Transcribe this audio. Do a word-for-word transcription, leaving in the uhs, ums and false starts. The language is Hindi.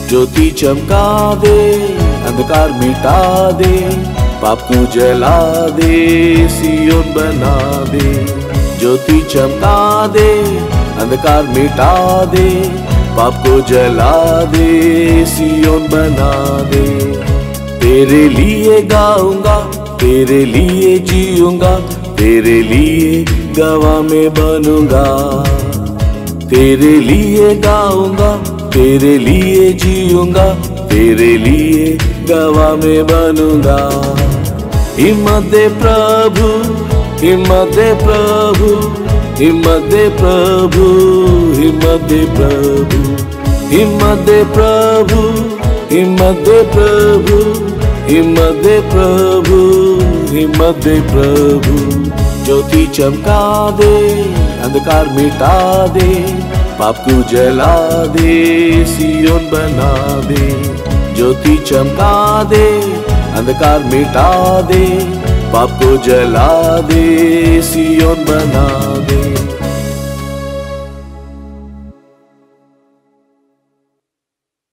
ज्योति चमका दे, अंधकार मिटा दे, पाप को जला दे, सियोन बना दे। ज्योति चमका दे, अंधकार मिटा दे, पाप को जला दे, सियोन बना दे। तेरे लिए गाऊंगा, तेरे लिए जीऊंगा, तेरे लिए गवाह में बनूंगा। तेरे लिए गाऊंगा, तेरे लिए जीऊंगा, तेरे लिए गवाह में बनूंगा। हिम्मत दे प्रभु, हिम्मत दे प्रभु, हिम्मत दे प्रभु, हिम्मत दे प्रभु, हिम्मत दे प्रभु, हिम्मत दे प्रभु, हिम्मत दे प्रभु, हिम्मत दे प्रभु। ज्योति चमका दे, अंधकार मिटा दे, पाप को जला दे, सियोन बना दे। ज्योति चमका दे, अंधकार मिटा दे, पाप को जला दे, सियोन बना दे।